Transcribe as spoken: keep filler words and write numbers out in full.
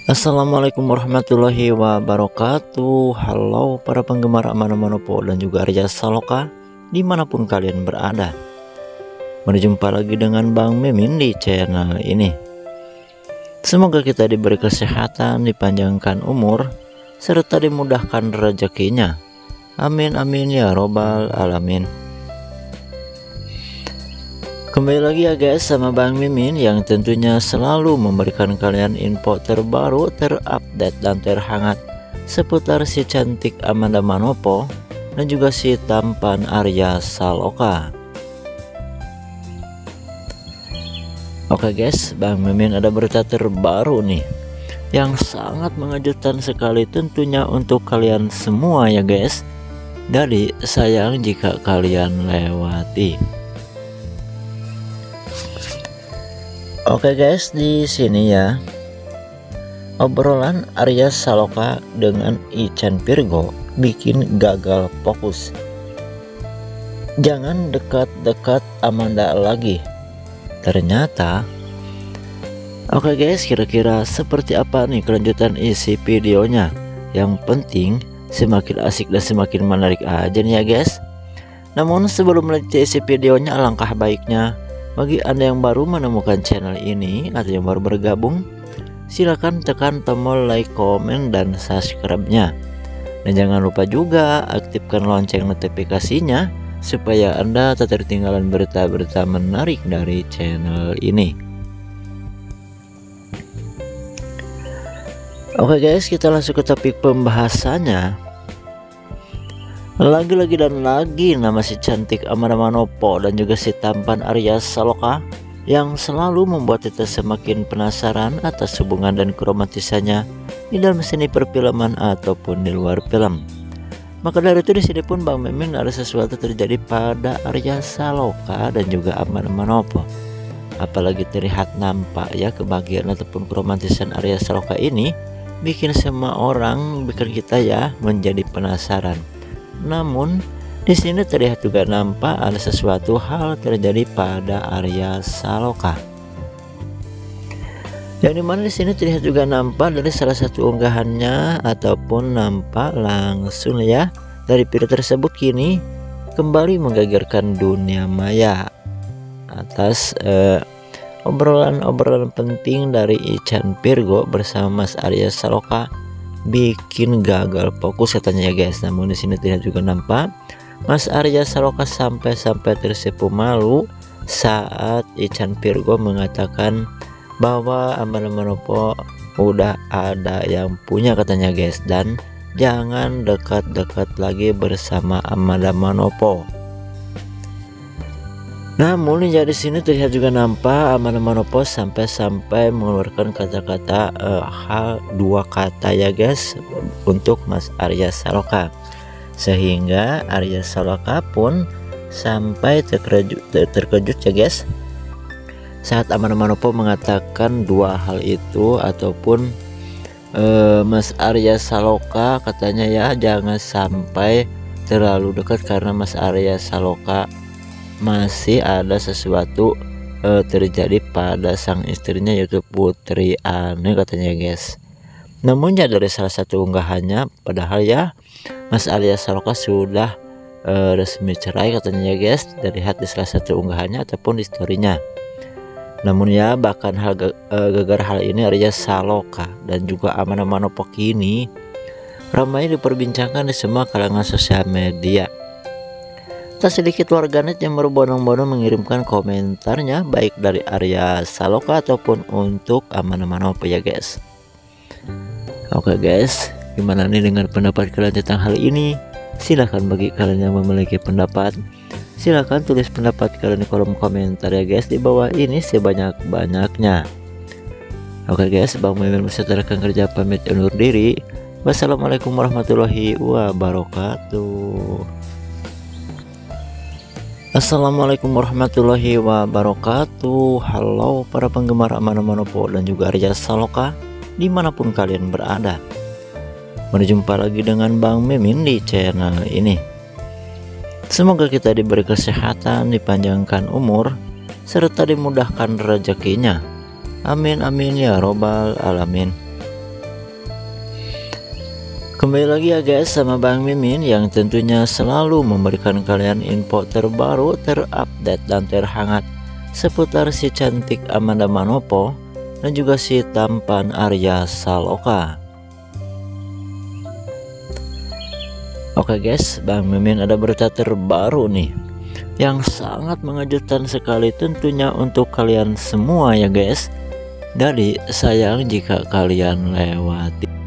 Assalamualaikum warahmatullahi wabarakatuh. Halo para penggemar Amano Manopo dan juga Arya Saloka dimanapun kalian berada. Berjumpa lagi dengan Bang Mimin di channel ini. Semoga kita diberi kesehatan, dipanjangkan umur, serta dimudahkan rezekinya. Amin amin ya robbal alamin. Kembali lagi ya guys sama Bang Mimin yang tentunya selalu memberikan kalian info terbaru, terupdate dan terhangat seputar si cantik Amanda Manopo dan juga si tampan Arya Saloka. Oke guys, Bang Mimin ada berita terbaru nih yang sangat mengejutkan sekali tentunya untuk kalian semua ya guys. Jadi sayang jika kalian lewati. Oke guys, di sini ya obrolan Arya Saloka dengan Ican Virgo bikin gagal fokus. Jangan dekat-dekat Amanda lagi. Ternyata oke guys, kira-kira seperti apa nih kelanjutan isi videonya? Yang penting semakin asik dan semakin menarik aja nih ya guys. Namun sebelum melanjutkan isi videonya, alangkah baiknya bagi Anda yang baru menemukan channel ini atau yang baru bergabung, silahkan tekan tombol like, komen, dan subscribe-nya. Dan jangan lupa juga aktifkan lonceng notifikasinya supaya Anda tak tertinggalan berita-berita menarik dari channel ini. Oke guys, kita langsung ke topik pembahasannya. Lagi-lagi dan lagi nama si cantik Amanda Manopo dan juga si tampan Arya Saloka yang selalu membuat kita semakin penasaran atas hubungan dan keromantisannya di dalam seni perfilman ataupun di luar film. Maka dari itu di sini pun Bang Mimin ada sesuatu terjadi pada Arya Saloka dan juga Amanda Manopo. Apalagi terlihat nampak ya kebahagiaan ataupun keromantisan Arya Saloka ini bikin semua orang, bikin kita ya menjadi penasaran. Namun di sini terlihat juga nampak ada sesuatu hal terjadi pada Arya Saloka. Yang dimana di sini terlihat juga nampak dari salah satu unggahannya ataupun nampak langsung ya dari video tersebut kini kembali menggegerkan dunia maya atas eh, obrolan-obrolan penting dari Ican Virgo bersama Mas Arya Saloka bikin gagal fokus katanya ya guys. Namun di sini terlihat juga nampak Mas Arya Saloka sampai-sampai tersipu malu saat Ican Virgo mengatakan bahwa Amanda Manopo udah ada yang punya katanya guys, dan jangan dekat-dekat lagi bersama Amanda Manopo. Namun ya di sini terlihat juga nampak Amanda Manopo sampai-sampai mengeluarkan kata-kata uh, hal dua kata ya guys untuk Mas Arya Saloka, sehingga Arya Saloka pun sampai terkejut, ter terkejut ya guys saat Amanda Manopo mengatakan dua hal itu ataupun uh, Mas Arya Saloka katanya ya jangan sampai terlalu dekat karena Mas Arya Saloka masih ada sesuatu uh, terjadi pada sang istrinya yaitu Putri Ane katanya guys. Namun ya dari salah satu unggahannya padahal ya Mas Arya Saloka sudah uh, resmi cerai katanya ya guys, terlihat di salah satu unggahannya ataupun di storynya. Namun ya bahkan hal uh, gagal hal ini Arya Saloka dan juga Amanda Manopo kini ramai diperbincangkan di semua kalangan sosial media. Tak sedikit warganet yang berbondong-bondong mengirimkan komentarnya baik dari Arya Saloka ataupun untuk Amanda Manopo ya guys. Oke guys, gimana nih dengan pendapat kalian tentang hal ini? Silahkan bagi kalian yang memiliki pendapat, silahkan tulis pendapat kalian di kolom komentar ya guys di bawah ini sebanyak-banyaknya. Oke guys, Bang Mimin beserta rekan kerja pamit undur diri. Wassalamualaikum warahmatullahi wabarakatuh. Assalamualaikum warahmatullahi wabarakatuh. Halo para penggemar Amanda Manopo dan juga Arya Saloka dimanapun kalian berada. Berjumpa lagi dengan Bang Mimin di channel ini. Semoga kita diberi kesehatan, dipanjangkan umur, serta dimudahkan rezekinya. Amin amin ya robbal alamin. Kembali lagi ya guys sama Bang Mimin yang tentunya selalu memberikan kalian info terbaru, terupdate dan terhangat seputar si cantik Amanda Manopo dan juga si tampan Arya Saloka. Oke guys, Bang Mimin ada berita terbaru nih yang sangat mengejutkan sekali tentunya untuk kalian semua ya guys. Jadi sayang jika kalian lewati